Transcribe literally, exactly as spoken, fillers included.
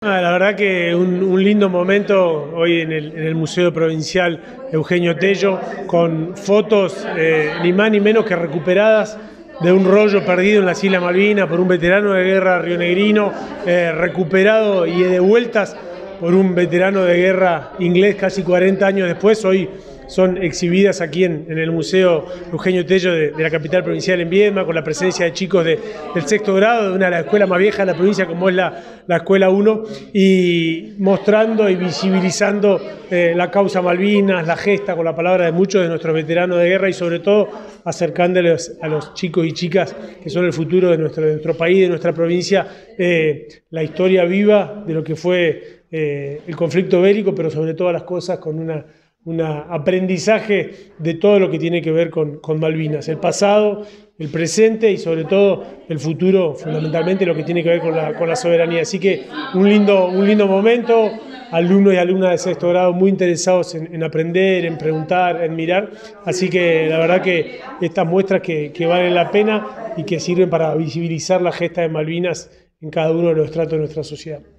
Ah, la verdad que un, un lindo momento hoy en el, en el Museo Provincial Eugenio Tello, con fotos eh, ni más ni menos que recuperadas de un rollo perdido en las Islas Malvinas por un veterano de guerra rionegrino, eh, recuperado y de vueltas por un veterano de guerra inglés casi cuarenta años después. Hoy son exhibidas aquí en, en el Museo Eugenio Tello de, de la capital provincial en Viedma, con la presencia de chicos de, del sexto grado, de una de las escuelas más viejas de la provincia como es la, la Escuela uno, y mostrando y visibilizando eh, la causa Malvinas, la gesta con la palabra de muchos de nuestros veteranos de guerra y sobre todo acercándoles a los chicos y chicas que son el futuro de nuestro, de nuestro país, de nuestra provincia, eh, la historia viva de lo que fue eh, el conflicto bélico, pero sobre todas las cosas con una un aprendizaje de todo lo que tiene que ver con, con Malvinas, el pasado, el presente y sobre todo el futuro, fundamentalmente lo que tiene que ver con la, con la soberanía. Así que un lindo, un lindo momento, alumnos y alumnas de sexto grado muy interesados en, en aprender, en preguntar, en mirar, así que la verdad que estas muestras que, que valen la pena y que sirven para visibilizar la gesta de Malvinas en cada uno de los estratos de nuestra sociedad.